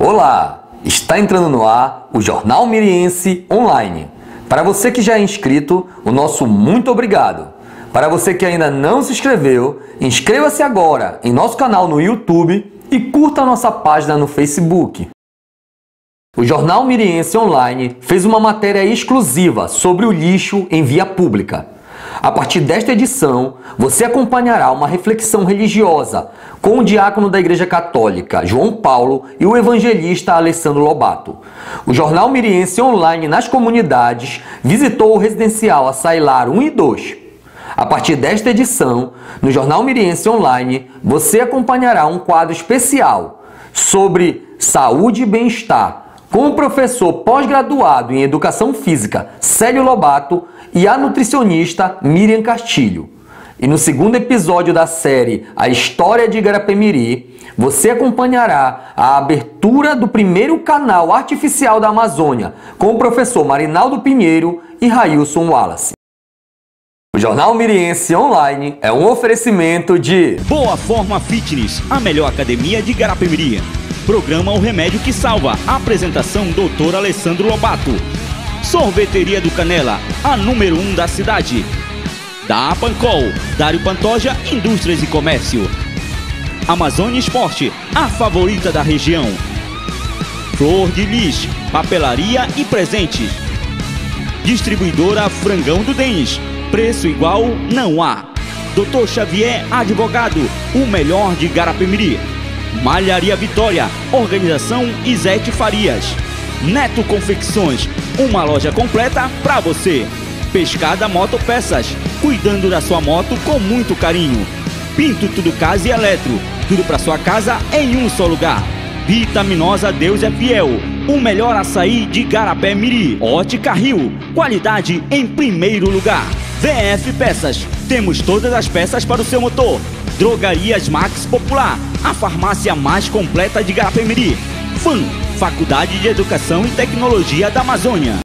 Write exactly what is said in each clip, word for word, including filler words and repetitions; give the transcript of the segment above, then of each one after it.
Olá! Está entrando no ar o Jornal Miriense Online. Para você que já é inscrito, o nosso muito obrigado. Para você que ainda não se inscreveu, inscreva-se agora em nosso canal no YouTube e curta a nossa página no Facebook. O Jornal Miriense Online fez uma matéria exclusiva sobre o lixo em via pública. A partir desta edição, você acompanhará uma reflexão religiosa com o diácono da Igreja Católica, João Paulo, e o evangelista Alessandro Lobato. O Jornal Miriense Online nas comunidades visitou o residencial Açailar um e dois. A partir desta edição, no Jornal Miriense Online, você acompanhará um quadro especial sobre saúde e bem-estar, com o professor pós-graduado em Educação Física, Célio Lobato, e a nutricionista Miriam Castilho. E no segundo episódio da série A História de Igarapé-Miri, você acompanhará a abertura do primeiro canal artificial da Amazônia, com o professor Marinaldo Pinheiro e Railson Wallace. O Jornal Miriense Online é um oferecimento de Boa Forma Fitness, a melhor academia de Igarapé-Miri. Programa O Remédio que Salva. Apresentação doutor Alessandro Lobato. Sorveteria do Canela, a número um da cidade. Da Apancol, Dário Pantoja, Indústrias e Comércio. Amazônia Esporte, a favorita da região. Flor de Lis, papelaria e presentes. Distribuidora Frangão do Denis, preço igual não há. doutor Xavier Advogado, o melhor de Igarapé-Miri. Malharia Vitória, organização Izete Farias. Neto Confecções, uma loja completa para você. Pescada Motopeças, cuidando da sua moto com muito carinho. Pinto Tudo Casa e Eletro, tudo para sua casa em um só lugar. Vitaminosa Deus é Fiel, o melhor açaí de Igarapé-Miri. Ótica Rio, qualidade em primeiro lugar. V F Peças, temos todas as peças para o seu motor. Drogarias Max Popular, a farmácia mais completa de Igarapé-Miri. F A M, Faculdade de Educação e Tecnologia da Amazônia.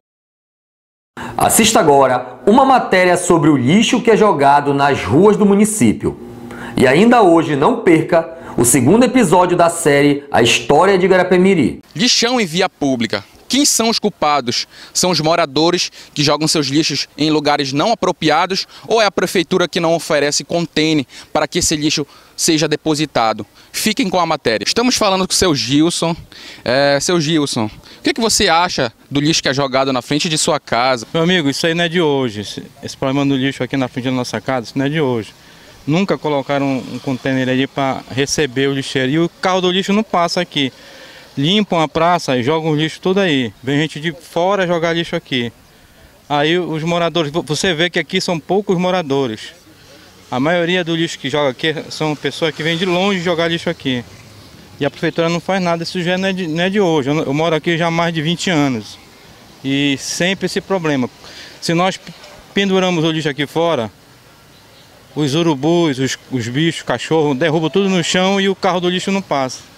Assista agora uma matéria sobre o lixo que é jogado nas ruas do município. E ainda hoje não perca o segundo episódio da série A História de Igarapé-Miri. Lixão em via pública. Quem são os culpados? São os moradores que jogam seus lixos em lugares não apropriados ou é a prefeitura que não oferece container para que esse lixo seja depositado? Fiquem com a matéria. Estamos falando com o seu Gilson. É, seu Gilson, o que, que você acha do lixo que é jogado na frente de sua casa? Meu amigo, isso aí não é de hoje. Esse, esse problema do lixo aqui na frente da nossa casa, isso não é de hoje. Nunca colocaram um, um container ali para receber o lixeiro. E o carro do lixo não passa aqui. Limpam a praça e jogam o lixo tudo aí. Vem gente de fora jogar lixo aqui. Aí os moradores, você vê que aqui são poucos moradores. A maioria do lixo que joga aqui são pessoas que vêm de longe jogar lixo aqui. E a prefeitura não faz nada, isso já não é de, não é de hoje. Eu, eu moro aqui já há mais de vinte anos. E sempre esse problema. Se nós penduramos o lixo aqui fora, os urubus, os, os bichos, cachorro, derrubam tudo no chão e o carro do lixo não passa.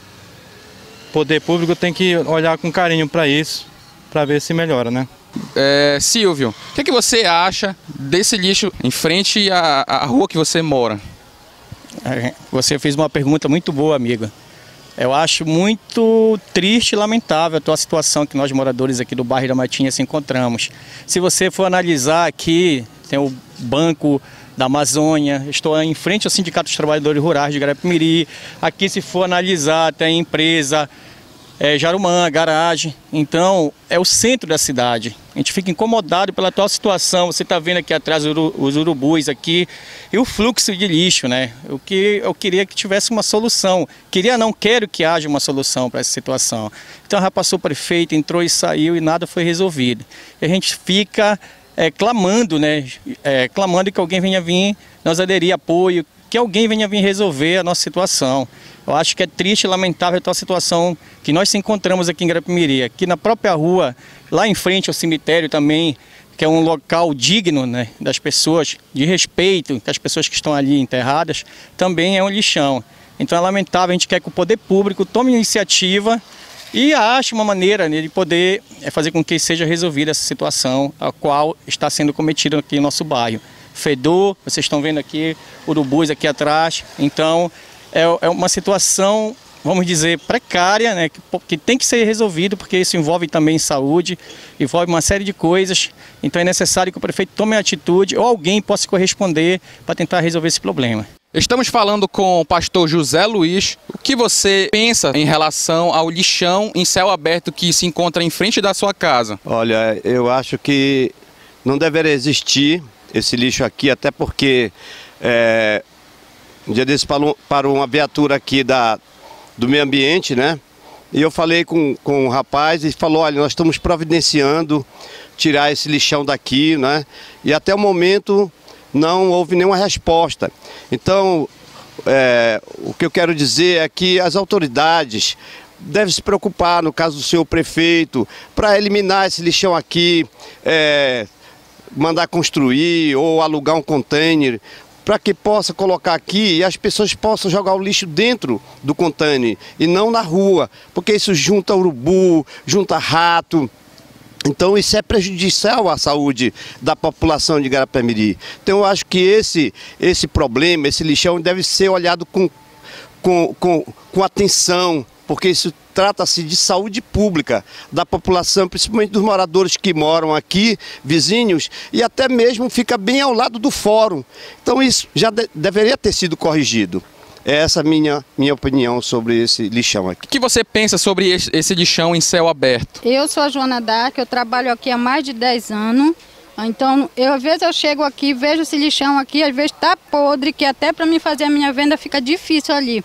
O poder público tem que olhar com carinho para isso, para ver se melhora, né? É, Silvio, o que, que você acha desse lixo em frente à, à rua que você mora? Você fez uma pergunta muito boa, amiga. Eu acho muito triste e lamentável a tua situação que nós moradores aqui do bairro da Matinha se encontramos. Se você for analisar aqui, tem o Banco da Amazônia, estou em frente ao Sindicato dos Trabalhadores Rurais de Igarapé-Miri. Aqui, se for analisar, tem empresa, é, Jarumã, garagem. Então, é o centro da cidade. A gente fica incomodado pela atual situação. Você está vendo aqui atrás os urubus aqui e o fluxo de lixo, né? O que eu queria que tivesse uma solução. Queria não, quero que haja uma solução para essa situação. Então, já passou o prefeito, entrou e saiu e nada foi resolvido. E a gente fica É, clamando, né? É, clamando que alguém venha vir nos aderir apoio, que alguém venha vir resolver a nossa situação. Eu acho que é triste e lamentável a situação que nós se encontramos aqui em Igarapé-Miri. Aqui na própria rua, lá em frente ao cemitério também, que é um local digno, né, das pessoas, de respeito, das pessoas que estão ali enterradas, também é um lixão. Então é lamentável, a gente quer que o poder público tome iniciativa e ache uma maneira, né, de poder é, fazer com que seja resolvida essa situação a qual está sendo cometida aqui no nosso bairro. Fedor, vocês estão vendo aqui, urubus aqui atrás, então é, é uma situação vamos dizer, precária, né, que, que tem que ser resolvido, porque isso envolve também saúde, envolve uma série de coisas. Então é necessário que o prefeito tome atitude ou alguém possa corresponder para tentar resolver esse problema. Estamos falando com o pastor José Luiz. O que você pensa em relação ao lixão em céu aberto que se encontra em frente da sua casa? Olha, eu acho que não deveria existir esse lixo aqui, até porque é, um dia desse parou, parou uma viatura aqui da, do meio ambiente, né? E eu falei com, com o rapaz e falou, olha, nós estamos providenciando tirar esse lixão daqui, né? E até o momento não houve nenhuma resposta. Então, é, o que eu quero dizer é que as autoridades devem se preocupar, no caso do senhor prefeito, para eliminar esse lixão aqui, é, mandar construir ou alugar um container, para que possa colocar aqui e as pessoas possam jogar o lixo dentro do container e não na rua, porque isso junta urubu, junta rato. Então isso é prejudicial à saúde da população de Garapé-Miri. Então eu acho que esse, esse problema, esse lixão deve ser olhado com, com, com, com atenção, porque isso trata-se de saúde pública da população, principalmente dos moradores que moram aqui, vizinhos, e até mesmo fica bem ao lado do fórum. Então isso já de, deveria ter sido corrigido. É essa a minha, minha opinião sobre esse lixão aqui. O que você pensa sobre esse, esse lixão em céu aberto? Eu sou a Joana Dark, eu trabalho aqui há mais de dez anos. Então, eu, às vezes eu chego aqui, vejo esse lixão aqui, às vezes está podre, que até para mim fazer a minha venda fica difícil ali.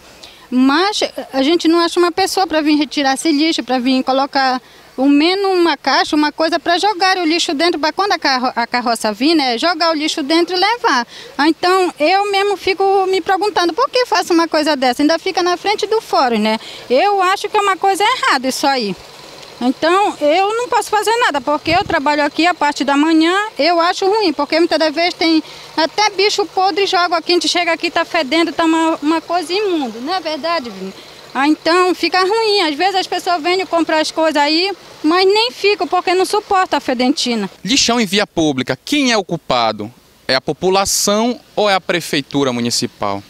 Mas a gente não acha uma pessoa para vir retirar esse lixo, para vir colocar o menos uma caixa, uma coisa para jogar o lixo dentro, para quando a, carro, a carroça vir, né, jogar o lixo dentro e levar. Então, eu mesmo fico me perguntando, por que faço uma coisa dessa? Ainda fica na frente do fórum, né? Eu acho que é uma coisa errada isso aí. Então, eu não posso fazer nada, porque eu trabalho aqui a parte da manhã, eu acho ruim, porque muitas das vezes tem até bicho podre e joga aqui, a gente chega aqui, tá fedendo, tá uma, uma coisa imunda, não é verdade, Vini? Ah, então fica ruim, às vezes as pessoas vêm comprar as coisas aí, mas nem ficam porque não suporta a fedentina. Lixão em via pública, quem é o culpado? É a população ou é a prefeitura municipal?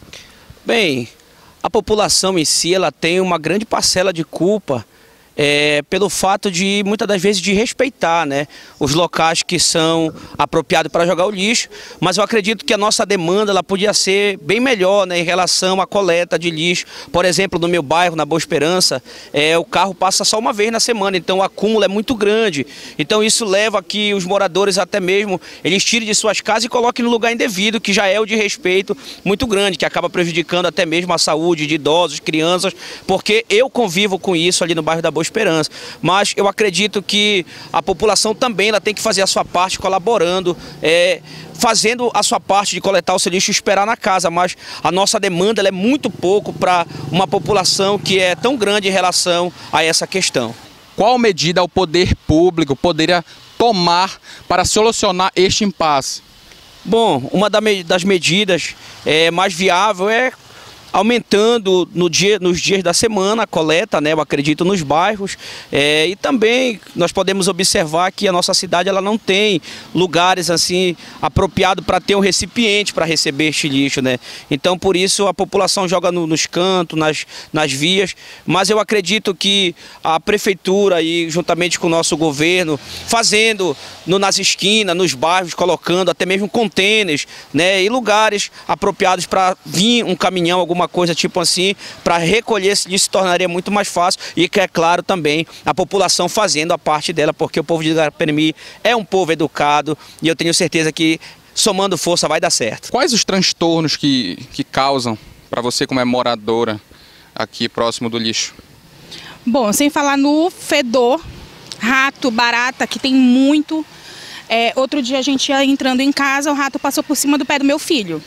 Bem, a população em si, ela tem uma grande parcela de culpa É, pelo fato de, muitas das vezes, de respeitar, né, os locais que são apropriados para jogar o lixo, mas eu acredito que a nossa demanda ela podia ser bem melhor, né, em relação à coleta de lixo. Por exemplo, no meu bairro, na Boa Esperança, é, o carro passa só uma vez na semana, então o acúmulo é muito grande. Então isso leva a que os moradores até mesmo, eles tirem de suas casas e coloquem no lugar indevido, que já é o de respeito muito grande, que acaba prejudicando até mesmo a saúde de idosos, crianças, porque eu convivo com isso ali no bairro da Boa Esperança, mas eu acredito que a população também ela tem que fazer a sua parte colaborando, é, fazendo a sua parte de coletar o seu lixo e esperar na casa, mas a nossa demanda ela é muito pouco para uma população que é tão grande em relação a essa questão. Qual medida o poder público poderia tomar para solucionar este impasse? Bom, uma das medidas é, mais viável é aumentando no dia, nos dias da semana a coleta, né, eu acredito, nos bairros, é, e também nós podemos observar que a nossa cidade ela não tem lugares assim apropriados para ter um recipiente para receber este lixo, né? Então por isso a população joga no, nos cantos, nas, nas vias, mas eu acredito que a prefeitura e juntamente com o nosso governo fazendo no, nas esquinas, nos bairros, colocando até mesmo contêineres, né, e lugares apropriados para vir um caminhão, alguma uma coisa tipo assim, para recolher esse lixo se tornaria muito mais fácil e que é claro também a população fazendo a parte dela, porque o povo de Garapé-Miri é um povo educado e eu tenho certeza que somando força vai dar certo. Quais os transtornos que, que causam para você como é moradora aqui próximo do lixo? Bom, sem falar no fedor, rato, barata, que tem muito. É, outro dia a gente ia entrando em casa, o rato passou por cima do pé do meu filho,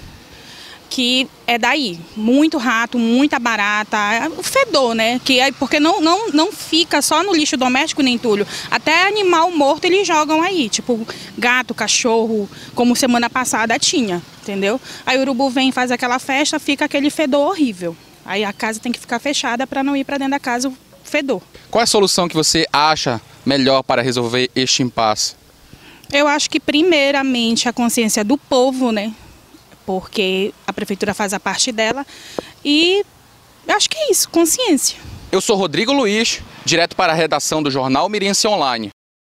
que é daí, muito rato, muita barata, o fedor, né? Que é porque não, não, não fica só no lixo doméstico nem entulho, até animal morto eles jogam aí, tipo gato, cachorro, como semana passada tinha, entendeu? Aí o urubu vem, faz aquela festa, fica aquele fedor horrível. Aí a casa tem que ficar fechada para não ir para dentro da casa o fedor. Qual é a solução que você acha melhor para resolver este impasse? Eu acho que primeiramente a consciência do povo, né? Porque a prefeitura faz a parte dela e Eu acho que é isso, consciência. Eu sou Rodrigo Luiz, direto para a redação do Jornal Miriense Online.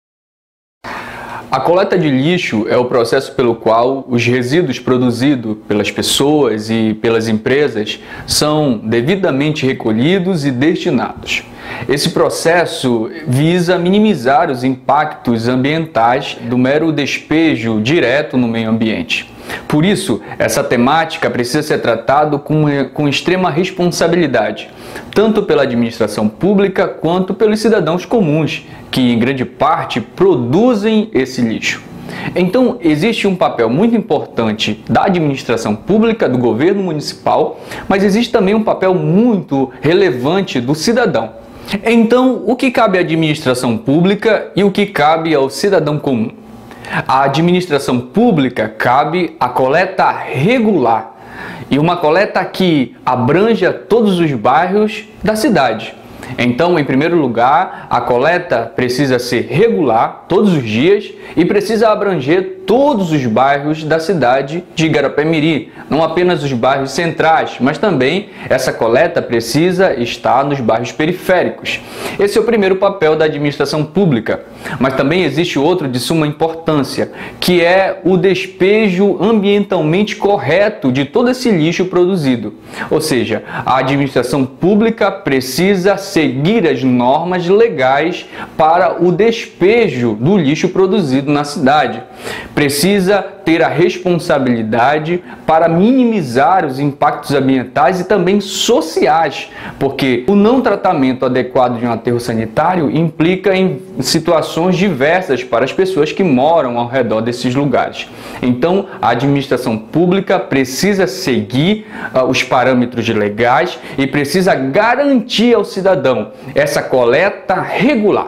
A coleta de lixo é o processo pelo qual os resíduos produzidos pelas pessoas e pelas empresas são devidamente recolhidos e destinados. Esse processo visa minimizar os impactos ambientais do mero despejo direto no meio ambiente. Por isso, essa temática precisa ser tratada com, com extrema responsabilidade, tanto pela administração pública quanto pelos cidadãos comuns, que em grande parte produzem esse lixo. Então, existe um papel muito importante da administração pública, do governo municipal, mas existe também um papel muito relevante do cidadão. Então, o que cabe à administração pública e o que cabe ao cidadão comum? A administração pública cabe a coleta regular e uma coleta que abranja todos os bairros da cidade. Então, em primeiro lugar, a coleta precisa ser regular todos os dias e precisa abranger todos os bairros da cidade de Igarapé-Miri, não apenas os bairros centrais, mas também essa coleta precisa estar nos bairros periféricos. Esse é o primeiro papel da administração pública, mas também existe outro de suma importância, que é o despejo ambientalmente correto de todo esse lixo produzido. Ou seja, a administração pública precisa seguir as normas legais para o despejo do lixo produzido na cidade. Precisa ter a responsabilidade para minimizar os impactos ambientais e também sociais, porque o não tratamento adequado de um aterro sanitário implica em situações diversas para as pessoas que moram ao redor desses lugares. Então, a administração pública precisa seguir uh, os parâmetros legais e precisa garantir ao cidadão essa coleta regular.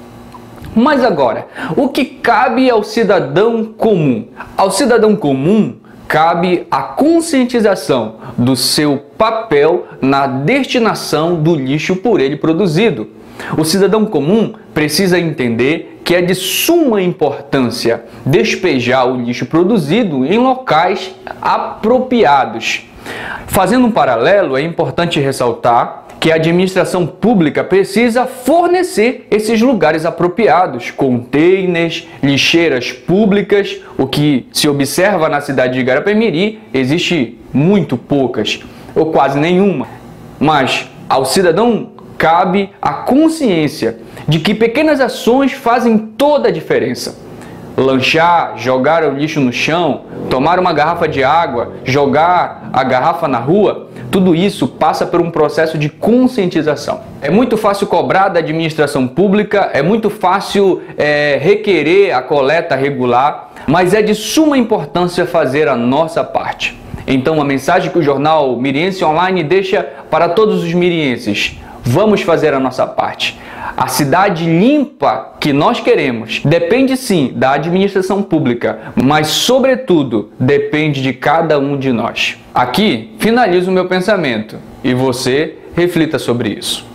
Mas agora, o que cabe ao cidadão comum? Ao cidadão comum cabe a conscientização do seu papel na destinação do lixo por ele produzido. O cidadão comum precisa entender que é de suma importância despejar o lixo produzido em locais apropriados. Fazendo um paralelo, é importante ressaltar que a administração pública precisa fornecer esses lugares apropriados, containers, lixeiras públicas, o que se observa na cidade de Igarapé-Miri, existe muito poucas, ou quase nenhuma. Mas ao cidadão cabe a consciência de que pequenas ações fazem toda a diferença. Lanchar, jogar o lixo no chão, tomar uma garrafa de água, jogar a garrafa na rua, tudo isso passa por um processo de conscientização. É muito fácil cobrar da administração pública, é muito fácil é, requerer a coleta regular, mas é de suma importância fazer a nossa parte. Então, a mensagem que o jornal Miriense Online deixa para todos os mirienses: vamos fazer a nossa parte. A cidade limpa que nós queremos depende sim da administração pública, mas sobretudo depende de cada um de nós. Aqui finalizo o meu pensamento e você reflita sobre isso.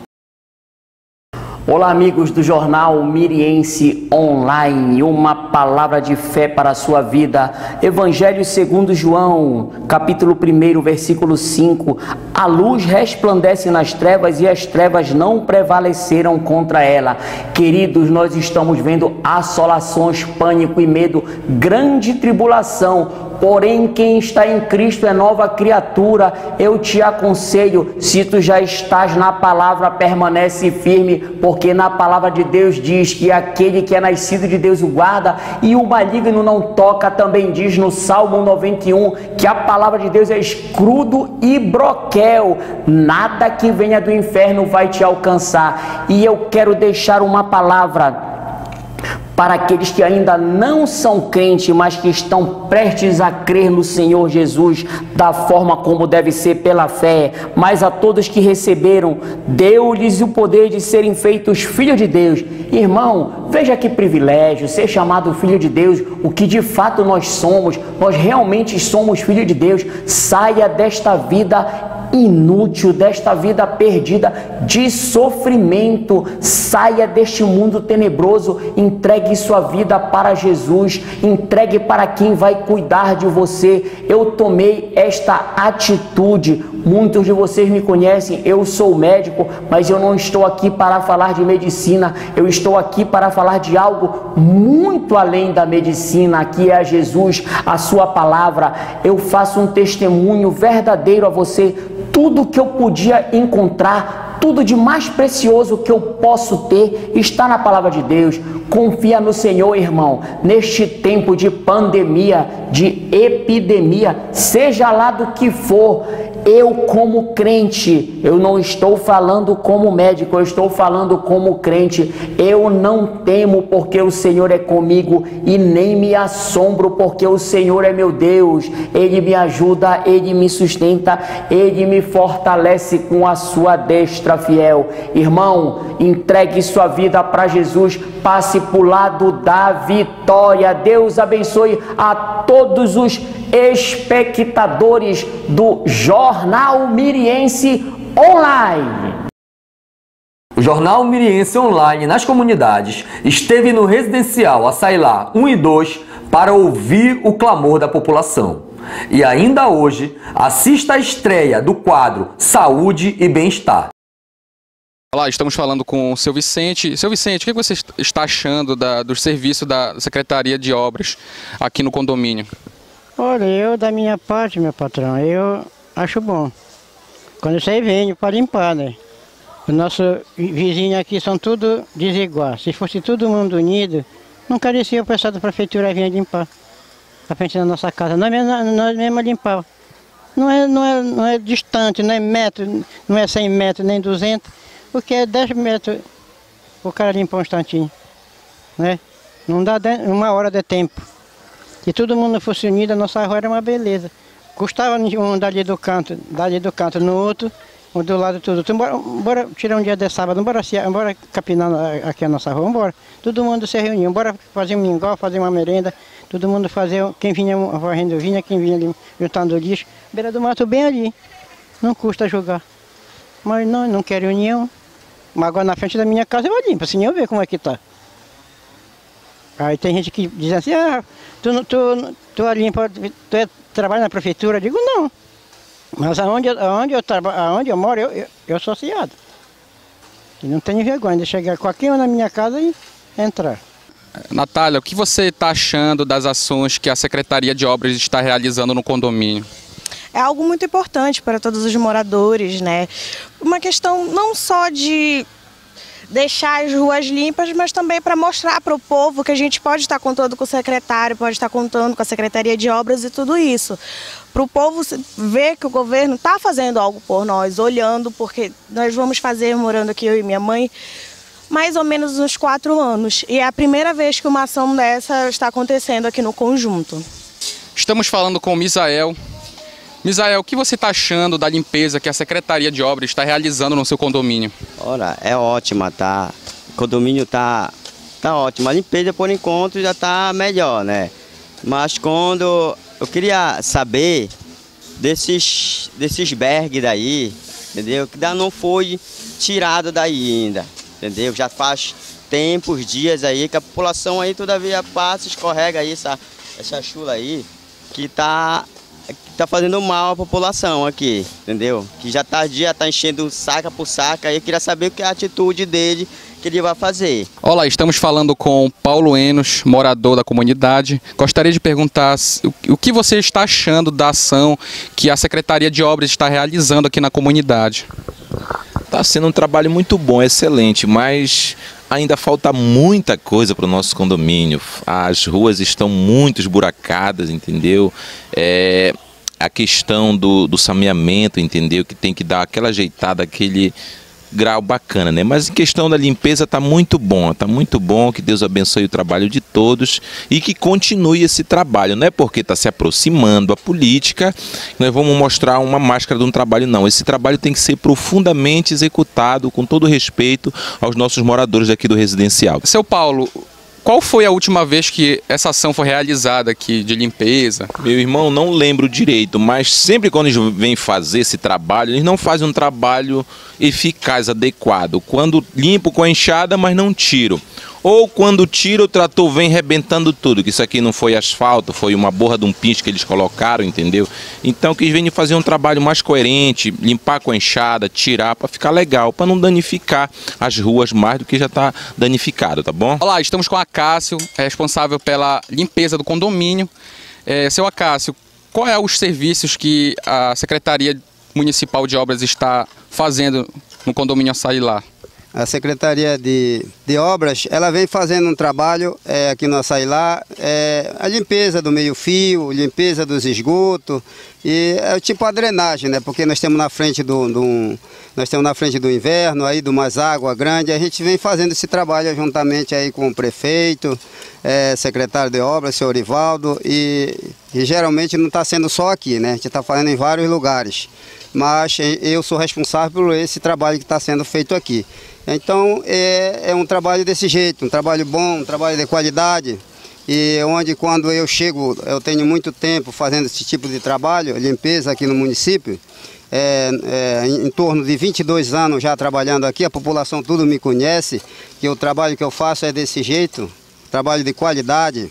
Olá, amigos do jornal Miriense Online, uma palavra de fé para a sua vida. Evangelho segundo João, capítulo primeiro, versículo cinco. A luz resplandece nas trevas e as trevas não prevaleceram contra ela. Queridos, nós estamos vendo assolações, pânico e medo, grande tribulação. Porém, quem está em Cristo é nova criatura. Eu te aconselho, se tu já estás na palavra, permanece firme, porque na palavra de Deus diz que aquele que é nascido de Deus o guarda e o maligno não toca. Também diz no Salmo noventa e um que a palavra de Deus é escudo e broquel. Nada que venha do inferno vai te alcançar. E eu quero deixar uma palavra para aqueles que ainda não são crentes, mas que estão prestes a crer no Senhor Jesus da forma como deve ser, pela fé. Mas a todos que receberam, deu-lhes o poder de serem feitos filhos de Deus. Irmão, veja que privilégio ser chamado filho de Deus, o que de fato nós somos. Nós realmente somos filhos de Deus. Saia desta vida inútil, desta vida perdida de sofrimento, saia deste mundo tenebroso, entregue sua vida para Jesus, entregue para quem vai cuidar de você. Eu tomei esta atitude Muitos de vocês me conhecem, eu sou médico, mas eu não estou aqui para falar de medicina, eu estou aqui para falar de algo muito além da medicina, que é Jesus, a sua palavra. Eu faço um testemunho verdadeiro a você, tudo que eu podia encontrar, tudo de mais precioso que eu posso ter está na palavra de Deus. Confia no Senhor, irmão. Neste tempo de pandemia, de epidemia, seja lá do que for, eu como crente, eu não estou falando como médico, eu estou falando como crente. Eu não temo porque o Senhor é comigo e nem me assombro porque o Senhor é meu Deus. Ele me ajuda, Ele me sustenta, Ele me fortalece com a sua destra fiel. Irmão, entregue sua vida para Jesus, passe para o lado da vitória. Deus abençoe a todos os espectadores do Jornal Miriense Online. O Jornal Miriense Online nas comunidades esteve no residencial Açailá um e dois para ouvir o clamor da população. E ainda hoje, assista a estreia do quadro Saúde e Bem-Estar. Olá, estamos falando com o seu Vicente. Seu Vicente, o que você está achando da, do serviço da Secretaria de Obras aqui no condomínio? Olha, eu da minha parte, meu patrão, eu acho bom. Quando você vem para limpar, né? Os nossos vizinhos aqui são tudo desiguais. Se fosse todo mundo unido, não carecia o pessoal da prefeitura vir limpar a frente da nossa casa. Nós mesmos, nós mesmos limpávamos. Não é, não, é, não é distante, não é metro, não é cem metros, nem duzentos, porque é dez metros o cara limpar um instantinho, né? Não dá uma hora de tempo. Se todo mundo fosse unido, a nossa rua era uma beleza. Custava um dali do canto, dali do canto no outro, um do lado tudo. Então, bora, bora tirar um dia de sábado, bora, bora capinar aqui a nossa rua, bora. Todo mundo se reuniu, bora fazer um mingau, fazer uma merenda, todo mundo fazer, quem vinha varrendo vinha, quem vinha ali juntando lixo. Beira do mato bem ali, não custa jogar. Mas não, não quero união. Mas agora na frente da minha casa eu limpo, assim eu ver como é que tá. Aí tem gente que diz assim, ah, tu, tu, tu limpa, tu é, trabalha na prefeitura? Eu digo, não. Mas aonde, aonde, eu, traba, aonde eu moro, eu, eu, eu sou associado. E não tenho vergonha de chegar qualquer um na minha casa e entrar. Natália, o que você está achando das ações que a Secretaria de Obras está realizando no condomínio? É algo muito importante para todos os moradores, né? Uma questão não só de deixar as ruas limpas, mas também para mostrar para o povo que a gente pode estar contando com o secretário, pode estar contando com a Secretaria de Obras e tudo isso. Para o povo ver que o governo está fazendo algo por nós, olhando, porque nós vamos fazer, morando aqui eu e minha mãe, mais ou menos uns quatro anos. E é a primeira vez que uma ação dessa está acontecendo aqui no conjunto. Estamos falando com o Misael. Misael, o que você está achando da limpeza que a Secretaria de Obras está realizando no seu condomínio? Olha, é ótima, tá? O condomínio tá, tá ótimo. A limpeza, por enquanto, já tá melhor, né? Mas quando... Eu queria saber desses, desses bergs daí, entendeu? Que ainda não foi tirado daí ainda, entendeu? Já faz tempos, dias aí, que a população aí todavia passa, escorrega aí, essa, essa chula aí, que tá... que tá fazendo mal à população aqui, entendeu? Que já tá dia tá enchendo saca por saca, aí eu queria saber o que é a atitude dele que ele vai fazer. Olá, estamos falando com Paulo Enos, morador da comunidade. Gostaria de perguntar o que você está achando da ação que a Secretaria de Obras está realizando aqui na comunidade. Está sendo um trabalho muito bom, excelente, mas ainda falta muita coisa para o nosso condomínio. As ruas estão muito esburacadas, entendeu? É, a questão do, do saneamento, entendeu? Que tem que dar aquela ajeitada, aquele grau bacana, né? Mas em questão da limpeza está muito bom, está muito bom, que Deus abençoe o trabalho de todos e que continue esse trabalho. Não é porque está se aproximando a política que nós vamos mostrar uma máscara de um trabalho, não. Esse trabalho tem que ser profundamente executado, com todo respeito aos nossos moradores aqui do residencial. Seu Paulo, qual foi a última vez que essa ação foi realizada aqui de limpeza? Meu irmão, não lembro direito, mas sempre quando eles vêm fazer esse trabalho, eles não fazem um trabalho eficaz, adequado. Quando limpo com a enxada, mas não tiro. ou quando tira o trator vem rebentando tudo, que isso aqui não foi asfalto, foi uma borra de um pinche que eles colocaram, entendeu? Então que eles vêm fazer um trabalho mais coerente, limpar com a enxada, tirar, para ficar legal, para não danificar as ruas mais do que já está danificado, tá bom? Olá, estamos com a Acácio, responsável pela limpeza do condomínio. É, seu Acácio, qual é os serviços que a Secretaria Municipal de Obras está fazendo no condomínio Açaí lá? A Secretaria de, de Obras, ela vem fazendo um trabalho é, aqui no Açaí lá, é, a limpeza do meio-fio, limpeza dos esgotos, e é tipo a drenagem, né? Porque nós temos na frente do, do, nós temos na frente do inverno, aí de umas águas grandes, a gente vem fazendo esse trabalho juntamente aí com o prefeito, é, secretário de Obras, senhor Ivaldo, e, e geralmente não está sendo só aqui, né? A gente está fazendo em vários lugares, mas eu sou responsável por esse trabalho que está sendo feito aqui. Então é, é um trabalho desse jeito, um trabalho bom, um trabalho de qualidade, e onde quando eu chego, eu tenho muito tempo fazendo esse tipo de trabalho, limpeza aqui no município, é, é, em, em torno de vinte e dois anos já trabalhando aqui, a população tudo me conhece, que o trabalho que eu faço é desse jeito, trabalho de qualidade,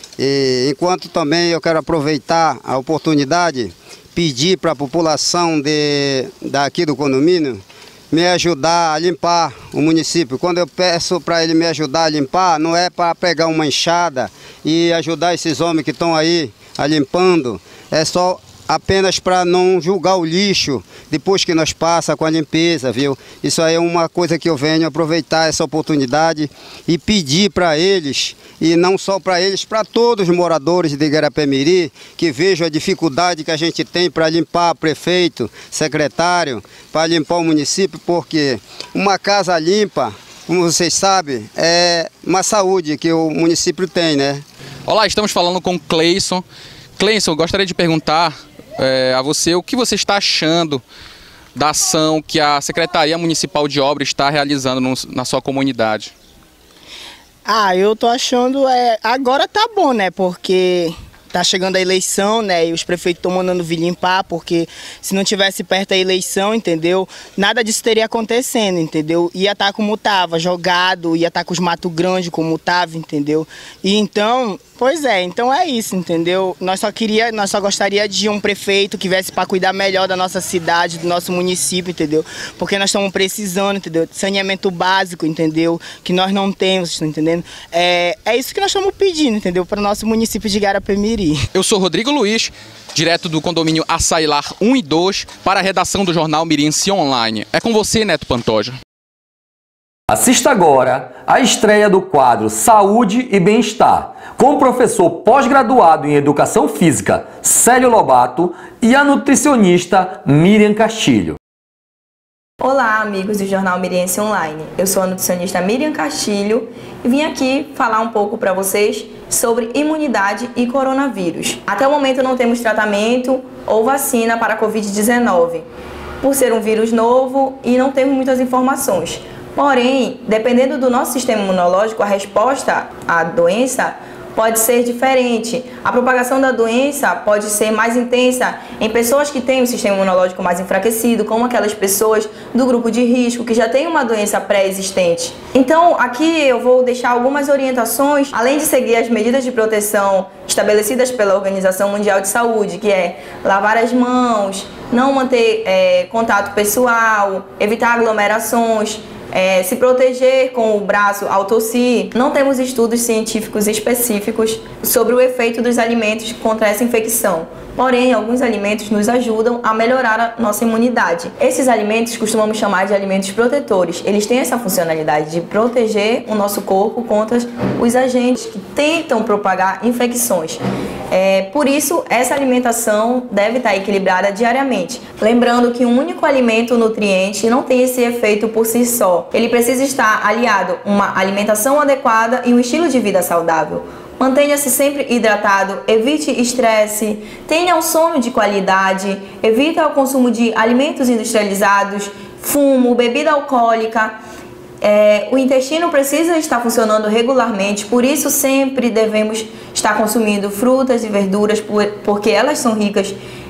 e enquanto também eu quero aproveitar a oportunidade, pedir para a população de, daqui do condomínio, me ajudar a limpar o município. Quando eu peço para ele me ajudar a limpar, não é para pegar uma enxada e ajudar esses homens que estão aí a limpando, é só apenas para não julgar o lixo depois que nós passa com a limpeza, viu? Isso aí é uma coisa que eu venho aproveitar essa oportunidade e pedir para eles, e não só para eles, para todos os moradores de Igarapé-Miri, que vejam a dificuldade que a gente tem para limpar prefeito, secretário, para limpar o município, porque uma casa limpa, como vocês sabem, é uma saúde que o município tem, né? Olá, estamos falando com o Cleison. Cleison, eu gostaria de perguntar é, a você o que você está achando da ação que a Secretaria Municipal de Obras está realizando no, na sua comunidade. Ah, eu tô achando, é, agora tá bom, né, porque tá chegando a eleição, né, e os prefeitos estão mandando vir limpar, porque se não tivesse perto a eleição, entendeu, nada disso teria acontecendo, entendeu, ia estar tá como tava, jogado, ia estar tá com os matos grandes como tava, entendeu, e então, pois é, então é isso, entendeu, nós só queria, nós só gostaria de um prefeito que viesse para cuidar melhor da nossa cidade, do nosso município, entendeu, porque nós estamos precisando, entendeu, de saneamento básico, entendeu, que nós não temos, estão entendendo, é, é isso que nós estamos pedindo, entendeu, para o nosso município de Igarapé-Miri. Eu sou Rodrigo Luiz, direto do condomínio Açaí Lar um e dois, para a redação do jornal Miriense Online. É com você, Neto Pantoja. Assista agora a estreia do quadro Saúde e Bem-Estar, com o professor pós-graduado em Educação Física, Célio Lobato, e a nutricionista Miriam Castilho. Olá, amigos do Jornal Miriense Online. Eu sou a nutricionista Miriam Castilho e vim aqui falar um pouco para vocês sobre imunidade e coronavírus. Até o momento não temos tratamento ou vacina para a covid dezenove, por ser um vírus novo e não temos muitas informações. Porém, dependendo do nosso sistema imunológico, a resposta à doença pode ser diferente. A propagação da doença pode ser mais intensa em pessoas que têm o sistema imunológico mais enfraquecido, como aquelas pessoas do grupo de risco que já têm uma doença pré-existente. Então, aqui eu vou deixar algumas orientações, além de seguir as medidas de proteção estabelecidas pela Organização Mundial de Saúde, que é lavar as mãos, não manter é, contato pessoal, evitar aglomerações, É, se proteger com o braço ao tossir. Não temos estudos científicos específicos sobre o efeito dos alimentos contra essa infecção. Porém, alguns alimentos nos ajudam a melhorar a nossa imunidade. Esses alimentos costumamos chamar de alimentos protetores. Eles têm essa funcionalidade de proteger o nosso corpo contra os agentes que tentam propagar infecções. É, por isso, essa alimentação deve estar equilibrada diariamente. Lembrando que um único alimento nutriente não tem esse efeito por si só. Ele precisa estar aliado a uma alimentação adequada e um estilo de vida saudável. Mantenha-se sempre hidratado, evite estresse, tenha um sono de qualidade, evite o consumo de alimentos industrializados, fumo, bebida alcoólica. É, o intestino precisa estar funcionando regularmente, por isso sempre devemos estar consumindo frutas e verduras, porque elas são ricas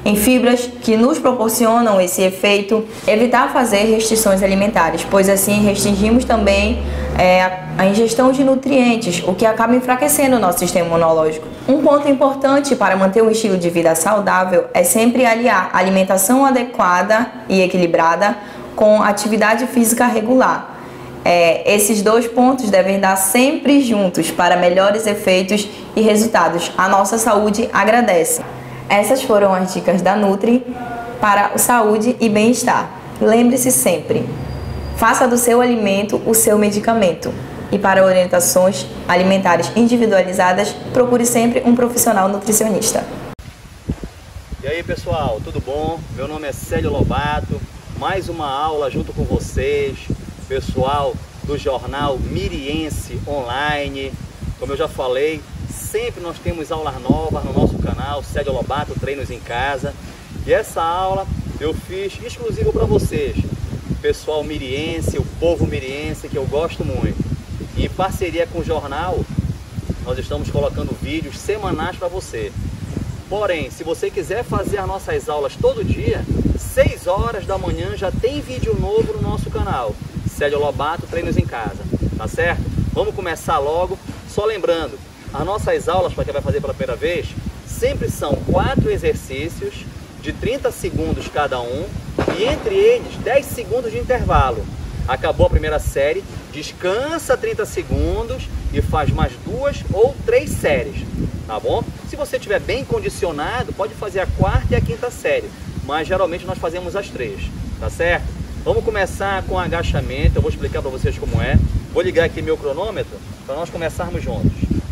em fibras que nos proporcionam esse efeito, evitar fazer restrições alimentares, pois assim restringimos também é, a ingestão de nutrientes, o que acaba enfraquecendo o nosso sistema imunológico. Um ponto importante para manter um estilo de vida saudável é sempre aliar alimentação adequada e equilibrada com atividade física regular. É, esses dois pontos devem dar sempre juntos para melhores efeitos e resultados. A nossa saúde agradece. Essas foram as dicas da Nutri para saúde e bem-estar. Lembre-se sempre, faça do seu alimento o seu medicamento. E para orientações alimentares individualizadas, procure sempre um profissional nutricionista. E aí pessoal, tudo bom? Meu nome é Célio Lobato, mais uma aula junto com vocês, pessoal do Jornal Miriense Online. Como eu já falei, sempre nós temos aulas novas no nosso canal, Célio Lobato Treinos em Casa. E essa aula eu fiz exclusivo para vocês, pessoal miriense, o povo miriense que eu gosto muito. E em parceria com o jornal, nós estamos colocando vídeos semanais para você. Porém, se você quiser fazer as nossas aulas todo dia, seis horas da manhã já tem vídeo novo no nosso canal, Célio Lobato Treinos em Casa, tá certo? Vamos começar logo, só lembrando, as nossas aulas, para quem vai fazer pela primeira vez, sempre são quatro exercícios de trinta segundos cada um e entre eles dez segundos de intervalo. Acabou a primeira série, descansa trinta segundos e faz mais duas ou três séries, tá bom? Se você estiver bem condicionado, pode fazer a quarta e a quinta série, mas geralmente nós fazemos as três, tá certo? Vamos começar com agachamento, eu vou explicar para vocês como é. Vou ligar aqui meu cronômetro para nós começarmos juntos.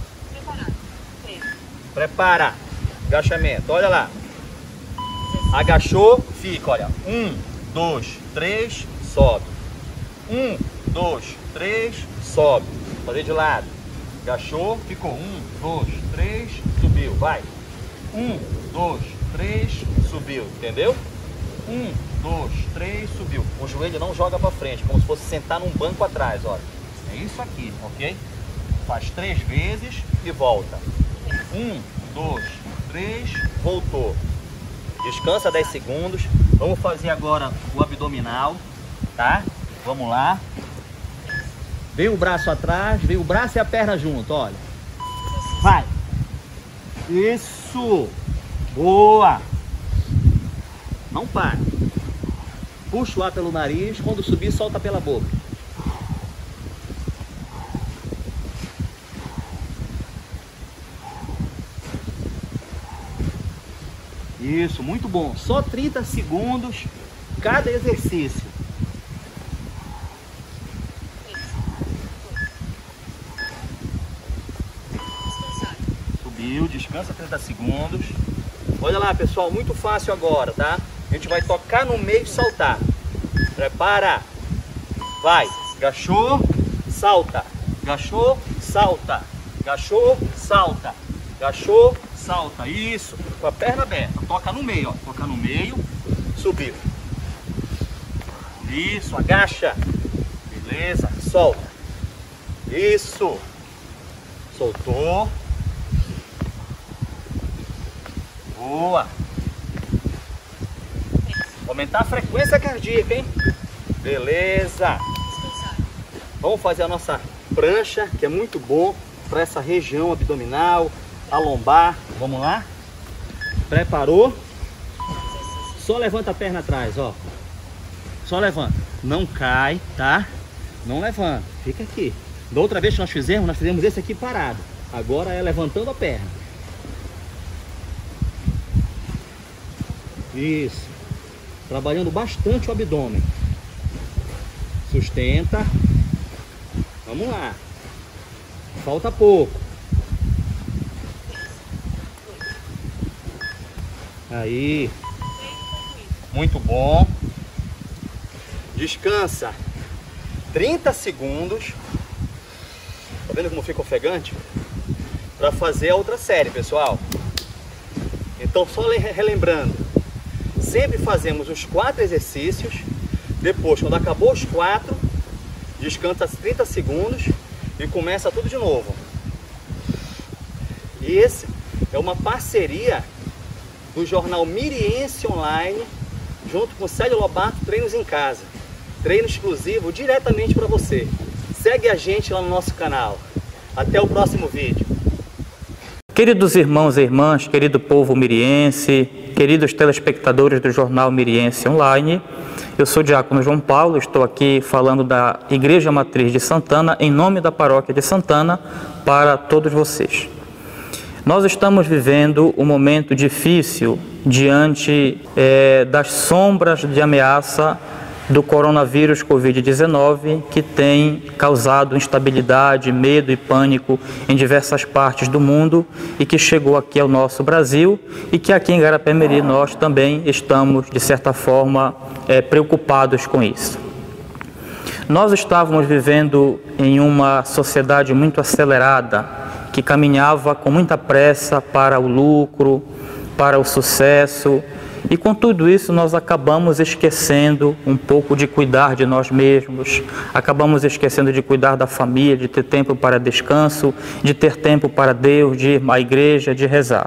Prepara, agachamento, olha lá. Agachou, fica, olha, um, dois, três, sobe. Um, dois, três, sobe. Fazer de lado. Agachou, ficou. Um, dois, três, subiu. Vai. Um, dois, três, subiu. Entendeu? Um, dois, três, subiu. O joelho não joga para frente, como se fosse sentar num banco atrás, olha. É isso aqui, ok? Faz três vezes e volta. Um, dois, três, voltou. Descansa dez segundos. Vamos fazer agora o abdominal, tá? Vamos lá. Vem o braço atrás, vem o braço e a perna junto, olha. Vai. Isso. Boa. Não para. Puxa o ar pelo nariz, quando subir, solta pela boca. Isso, muito bom. Só trinta segundos cada exercício. Subiu, descansa trinta segundos. Olha lá, pessoal, muito fácil agora, tá? A gente vai tocar no meio e saltar. Prepara. Vai. Agachou, salta. Agachou, salta. Agachou, salta. Agachou, salta. Isso. Com a perna aberta. Toca no meio, ó. Toca no meio. Subiu. Isso. Agacha. Beleza. Solta. Isso. Soltou. Boa. Aumentar a frequência cardíaca, hein? Beleza. Vamos fazer a nossa prancha, que é muito bom para essa região abdominal, a lombar. Vamos lá? Preparou? Só levanta a perna atrás, ó. Só levanta. Não cai, tá? Não levanta. Fica aqui. Da outra vez que nós fizemos, nós fizemos esse aqui parado. Agora é levantando a perna. Isso. Trabalhando bastante o abdômen. Sustenta. Vamos lá. Falta pouco. Aí. Muito bom. Descansa trinta segundos. Tá vendo como fica ofegante? Para fazer a outra série, pessoal. Então, só relembrando. Sempre fazemos os quatro exercícios. Depois, quando acabou os quatro, descansa trinta segundos e começa tudo de novo. E esse é uma parceria do Jornal Miriense Online, junto com Célio Lobato, Treinos em Casa. Treino exclusivo diretamente para você. Segue a gente lá no nosso canal. Até o próximo vídeo. Queridos irmãos e irmãs, querido povo miriense, queridos telespectadores do Jornal Miriense Online, eu sou o diácono João Paulo, estou aqui falando da Igreja Matriz de Santana, em nome da Paróquia de Santana, para todos vocês. Nós estamos vivendo um momento difícil diante é, das sombras de ameaça do coronavírus covid dezenove, que tem causado instabilidade, medo e pânico em diversas partes do mundo e que chegou aqui ao nosso Brasil e que aqui em Garapé-Miri nós também estamos, de certa forma, é, preocupados com isso. Nós estávamos vivendo em uma sociedade muito acelerada, que caminhava com muita pressa para o lucro, para o sucesso, e com tudo isso nós acabamos esquecendo um pouco de cuidar de nós mesmos, acabamos esquecendo de cuidar da família, de ter tempo para descanso, de ter tempo para Deus, de ir à igreja, de rezar.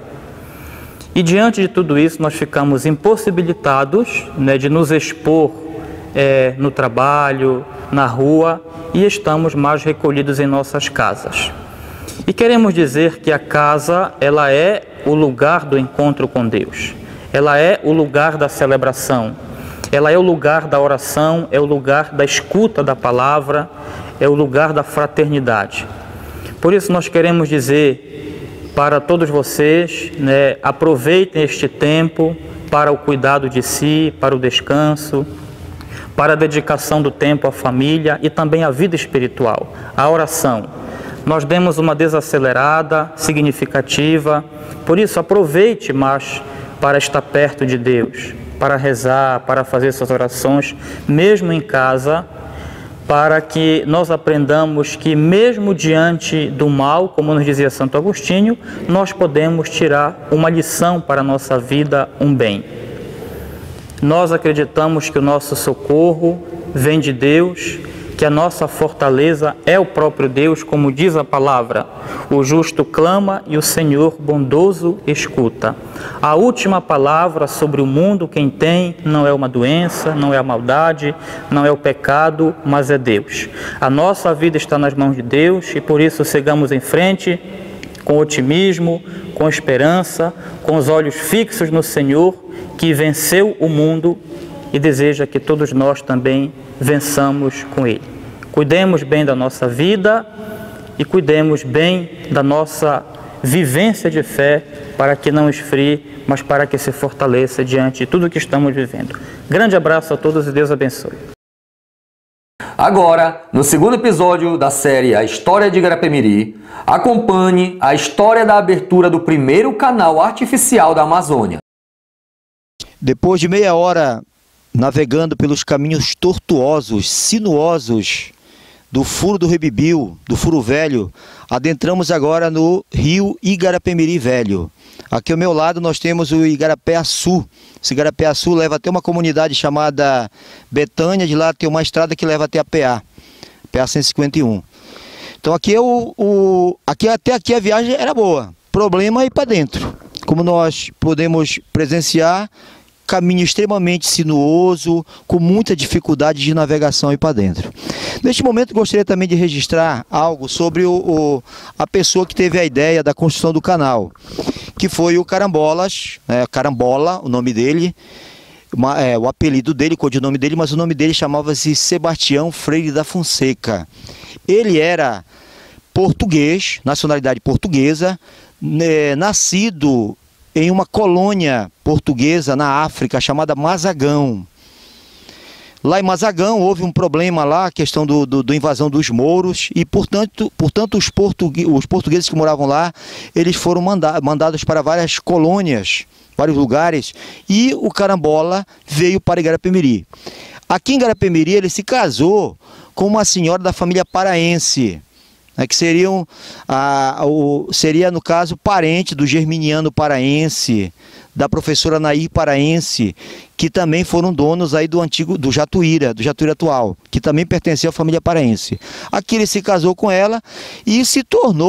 E diante de tudo isso nós ficamos impossibilitados, né, de nos expor é, no trabalho, na rua, e estamos mais recolhidos em nossas casas. E queremos dizer que a casa, ela é o lugar do encontro com Deus. Ela é o lugar da celebração, ela é o lugar da oração, é o lugar da escuta da palavra, é o lugar da fraternidade. Por isso nós queremos dizer para todos vocês, né, aproveitem este tempo para o cuidado de si, para o descanso, para a dedicação do tempo à família e também à vida espiritual, à oração. Nós demos uma desacelerada significativa, por isso aproveite mais para estar perto de Deus, para rezar, para fazer suas orações, mesmo em casa, para que nós aprendamos que mesmo diante do mal, como nos dizia Santo Agostinho, nós podemos tirar uma lição para a nossa vida, um bem. Nós acreditamos que o nosso socorro vem de Deus, que a nossa fortaleza é o próprio Deus, como diz a palavra. O justo clama e o Senhor bondoso escuta. A última palavra sobre o mundo quem tem não é uma doença, não é a maldade, não é o pecado, mas é Deus. A nossa vida está nas mãos de Deus e por isso sigamos em frente com otimismo, com esperança, com os olhos fixos no Senhor, que venceu o mundo e deseja que todos nós também vençamos com Ele. Cuidemos bem da nossa vida e cuidemos bem da nossa vivência de fé para que não esfrie, mas para que se fortaleça diante de tudo que estamos vivendo. Grande abraço a todos e Deus abençoe. Agora, no segundo episódio da série A História de Garapé-Miri, acompanhe a história da abertura do primeiro canal artificial da Amazônia. Depois de meia hora navegando pelos caminhos tortuosos, sinuosos do Furo do Rebibiu, do Furo Velho, adentramos agora no rio Igarapé-Miri Velho. Aqui ao meu lado nós temos o Igarapé-Açu. Esse Igarapé-Açu leva até uma comunidade chamada Betânia, de lá tem uma estrada que leva até a P A, P A cento e cinquenta e um. Então aqui, é o, o, aqui até aqui a viagem era boa, problema é ir para dentro. Como nós podemos presenciar, caminho extremamente sinuoso, com muita dificuldade de navegação e para dentro. Neste momento gostaria também de registrar algo sobre o, o, a pessoa que teve a ideia da construção do canal, que foi o Carambolas, né, Carambola, o nome dele, uma, é, o apelido dele, o codinome dele, mas o nome dele chamava-se Sebastião Freire da Fonseca. Ele era português, nacionalidade portuguesa, né, nascido em uma colônia portuguesa na África chamada Mazagão. Lá em Mazagão houve um problema lá, a questão do, do, do invasão dos mouros e, portanto, portanto os, portugueses, os portugueses que moravam lá, eles foram manda, mandados para várias colônias, vários lugares, e o Carambola veio para Igarapé-Miri. Aqui em Igarapé-Miri ele se casou com uma senhora da família paraense, né, que seriam, a, o, seria, no caso, parente do germiniano paraense, da professora Nair paraense, que também foram donos aí do antigo, do Jatuíra, do Jatuíra atual, que também pertencia à família paraense. Aqui ele se casou com ela e se tornou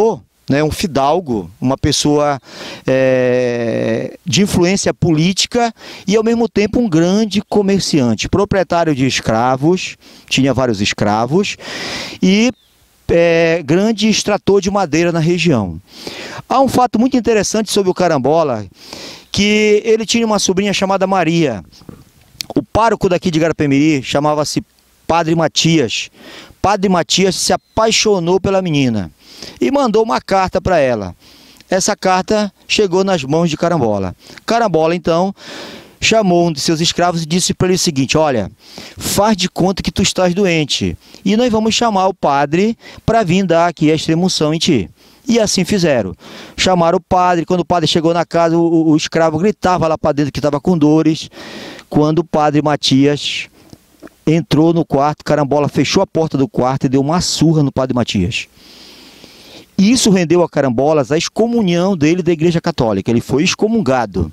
né, um fidalgo, uma pessoa é, de influência política e ao mesmo tempo um grande comerciante, proprietário de escravos, tinha vários escravos e é, grande extrator de madeira na região. Há um fato muito interessante sobre o Carambola, que ele tinha uma sobrinha chamada Maria. O pároco daqui de Igarapé-Miri chamava-se Padre Matias. Padre Matias se apaixonou pela menina e mandou uma carta para ela. Essa carta chegou nas mãos de Carambola. Carambola, então, chamou um de seus escravos e disse para ele o seguinte: olha, faz de conta que tu estás doente e nós vamos chamar o padre para vir dar aqui a extremunção em ti. E assim fizeram. Chamaram o padre. Quando o padre chegou na casa, o, o escravo gritava lá para dentro que estava com dores. Quando o padre Matias entrou no quarto, Carambola fechou a porta do quarto e deu uma surra no padre Matias. Isso rendeu a Carambolas a excomunhão dele da Igreja Católica. Ele foi excomungado.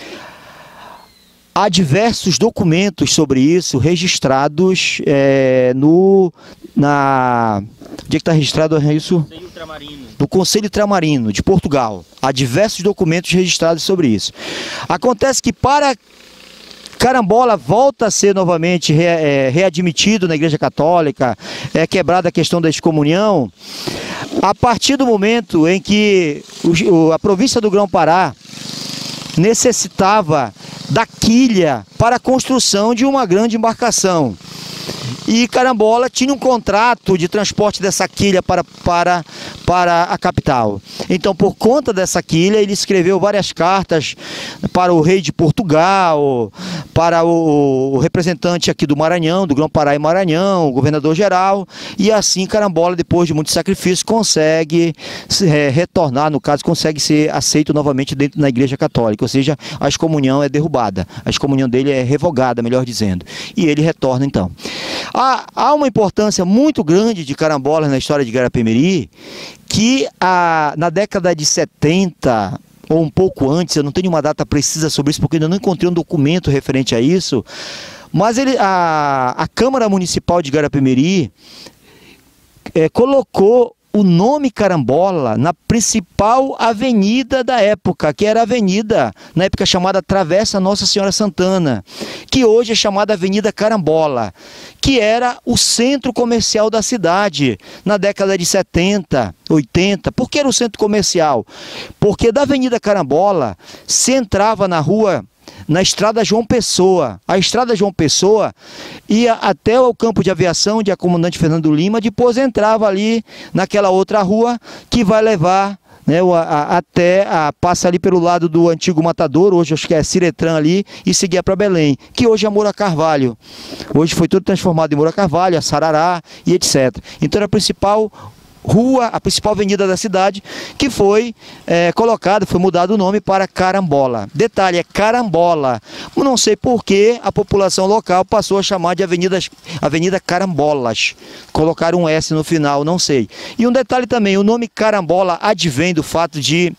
Há diversos documentos sobre isso registrados é, no... Na, onde é que está registrado isso? No Conselho Ultramarino de Portugal. Há diversos documentos registrados sobre isso. Acontece que para Carambola volta a ser novamente re, é, readmitido na Igreja Católica, é quebrada a questão da excomunhão, a partir do momento em que o, a província do Grão-Pará necessitava da quilha para a construção de uma grande embarcação. E Carambola tinha um contrato de transporte dessa quilha para, para, para a capital. Então, por conta dessa quilha, ele escreveu várias cartas para o rei de Portugal, para o, o representante aqui do Maranhão, do Grão-Pará e Maranhão, o governador-geral, e assim Carambola, depois de muito sacrifício, consegue é, retornar, no caso, consegue ser aceito novamente dentro da Igreja Católica, ou seja, a excomunhão é derrubada, a excomunhão dele é revogada, melhor dizendo, e ele retorna então. Há, há uma importância muito grande de Carambola na história de Igarapé-Miri, que a, na década de setenta, ou um pouco antes, eu não tenho uma data precisa sobre isso, porque ainda não encontrei um documento referente a isso, mas ele, a, a Câmara Municipal de Igarapé-Miri é, colocou o nome Carambola na principal avenida da época, que era a avenida, na época chamada Travessa Nossa Senhora Santana, que hoje é chamada Avenida Carambola, que era o centro comercial da cidade, na década de setenta, oitenta. Por que era o centro comercial? Porque da Avenida Carambola se entrava na rua, na estrada João Pessoa. A estrada João Pessoa ia até o campo de aviação de Comandante Fernando Lima, depois entrava ali naquela outra rua que vai levar, né, a, a, até a, passa ali pelo lado do antigo Matador, hoje acho que é Ciretran ali, e seguia para Belém, que hoje é Moura Carvalho. Hoje foi tudo transformado em Moura Carvalho, a Sarará e etcétera. Então era a principal rua, a principal avenida da cidade, que foi é, colocada, foi mudado o nome para Carambola. Detalhe, é Carambola. Não sei por que a população local passou a chamar de Avenida, Avenida Carambolas. Colocaram um S no final, não sei. E um detalhe também, o nome Carambola advém do fato de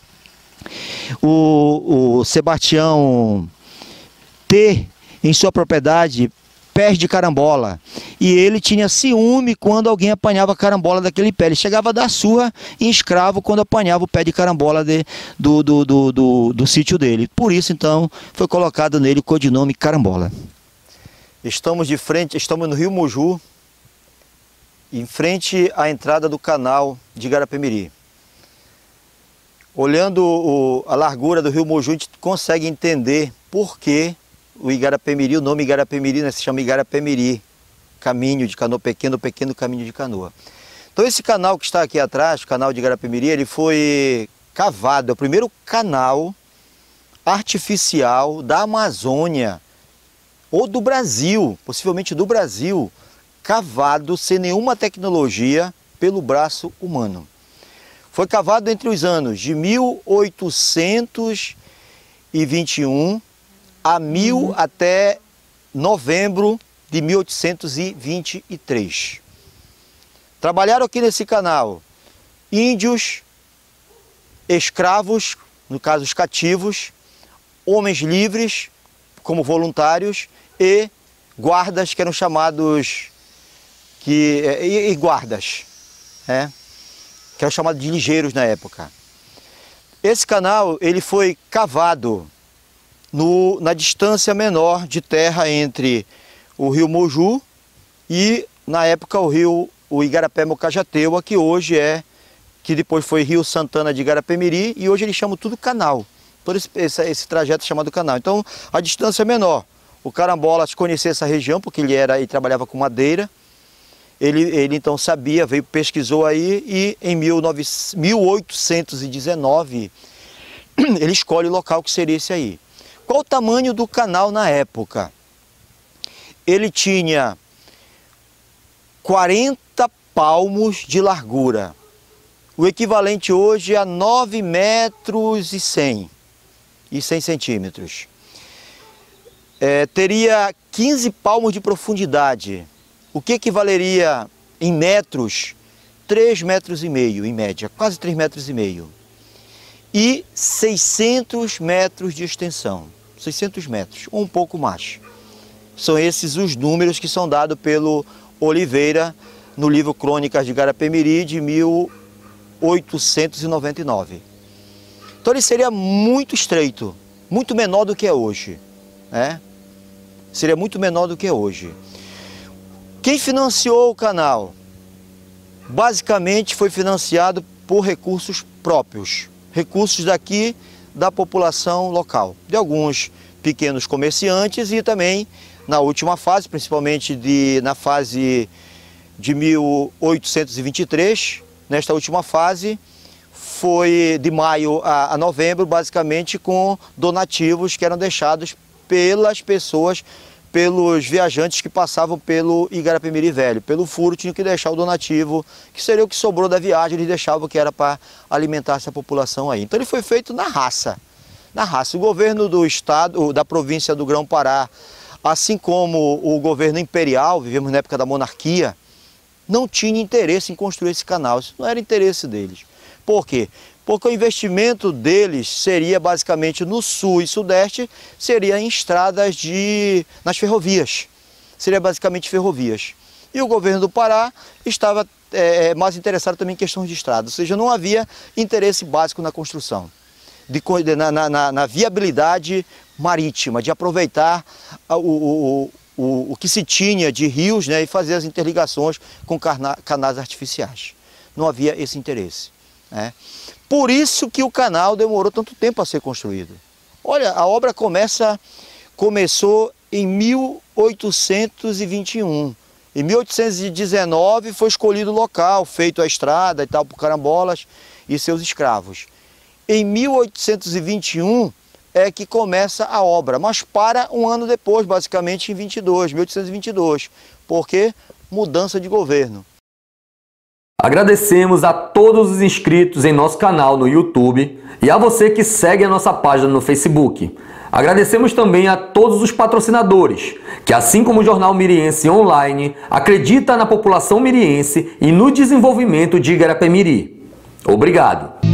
o, o Sebastião ter em sua propriedade pés de carambola, e ele tinha ciúme quando alguém apanhava carambola daquele pé. Ele chegava a dar surra em escravo quando apanhava o pé de carambola de, do, do, do, do, do sítio dele. Por isso, então, foi colocado nele o codinome Carambola. Estamos de frente, estamos no Rio Moju, em frente à entrada do canal de Igarapé-Miri. Olhando o, a largura do Rio Moju, a gente consegue entender por que o Igarapé-Miri, o nome Igarapé-Miri, né, se chama Igarapé-Miri, caminho de canoa, pequeno, pequeno caminho de canoa. Então esse canal que está aqui atrás, o canal de Igarapé-Miri, ele foi cavado, é o primeiro canal artificial da Amazônia, ou do Brasil, possivelmente do Brasil, cavado sem nenhuma tecnologia pelo braço humano. Foi cavado entre os anos de mil oitocentos e vinte e um a mil uhum. até novembro de mil oitocentos e vinte e três. Trabalharam aqui nesse canal índios, escravos, no caso os cativos, homens livres como voluntários e guardas que eram chamados que, e, e guardas, é, que era chamado de ligeiros na época. Esse canal ele foi cavado no, na distância menor de terra entre o rio Moju e, na época, o rio o Igarapé-Mocajateua, que hoje é, que depois foi Rio Santana de Igarapé-Miri, e hoje eles chamam tudo canal. Todo esse, esse, esse trajeto é chamado canal. Então, a distância é menor. O Carambolas conhecia essa região, porque ele era e trabalhava com madeira. Ele, ele então sabia, veio, pesquisou aí, e em mil oitocentos e dezenove ele escolhe o local que seria esse aí. Qual o tamanho do canal na época? Ele tinha quarenta palmos de largura, o equivalente hoje a nove metros e cem centímetros. É, teria quinze palmos de profundidade, o que equivaleria em metros, três metros e meio em média, quase três metros e meio. E seiscentos metros de extensão, seiscentos metros, ou um pouco mais. São esses os números que são dados pelo Oliveira no livro Crônicas de Igarapé-Miri de mil oitocentos e noventa e nove. Então ele seria muito estreito, muito menor do que é hoje, né? Seria muito menor do que é hoje. Quem financiou o canal? Basicamente foi financiado por recursos próprios, recursos daqui da população local, de alguns pequenos comerciantes e também na última fase, principalmente de, na fase de mil oitocentos e vinte e três, nesta última fase foi de maio a, a novembro, basicamente com donativos que eram deixados pelas pessoas, pelos viajantes que passavam pelo Igarapé-Miri Velho. Pelo furo tinham que deixar o donativo, que seria o que sobrou da viagem, eles deixavam, que era para alimentar essa população aí. Então ele foi feito na raça, na raça. O governo do estado, da província do Grão-Pará, assim como o governo imperial, vivemos na época da monarquia, não tinha interesse em construir esse canal, isso não era interesse deles. Por quê? Porque o investimento deles seria basicamente no sul e sudeste, seria em estradas de, nas ferrovias, seria basicamente ferrovias. E o governo do Pará estava é, mais interessado também em questões de estrada, ou seja, não havia interesse básico na construção, de, na, na, na viabilidade marítima, de aproveitar o, o, o, o que se tinha de rios, né, e fazer as interligações com cana, canais artificiais. Não havia esse interesse, né? Por isso que o canal demorou tanto tempo a ser construído. Olha, a obra começa, começou em mil oitocentos e vinte e um. Em mil oitocentos e dezenove foi escolhido o local, feito a estrada e tal, por Carambolas e seus escravos. Em mil oitocentos e vinte e um é que começa a obra, mas para um ano depois, basicamente em vinte e dois, mil oitocentos e vinte e dois. Por quê? Mudança de governo. Agradecemos a todos os inscritos em nosso canal no YouTube e a você que segue a nossa página no Facebook. Agradecemos também a todos os patrocinadores, que assim como o Jornal Miriense Online, acredita na população miriense e no desenvolvimento de Igarapé-Miri. Obrigado!